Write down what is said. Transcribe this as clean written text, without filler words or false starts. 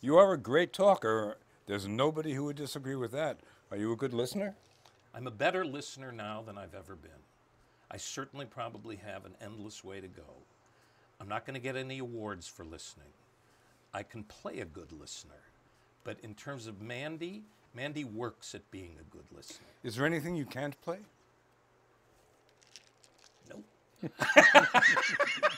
You are a great talker. There's nobody who would disagree with that. Are you a good listener? I'm a better listener now than I've ever been. I certainly probably have an endless way to go. I'm not going to get any awards for listening. I can play a good listener. But in terms of Mandy, Mandy works at being a good listener. Is there anything you can't play? Nope.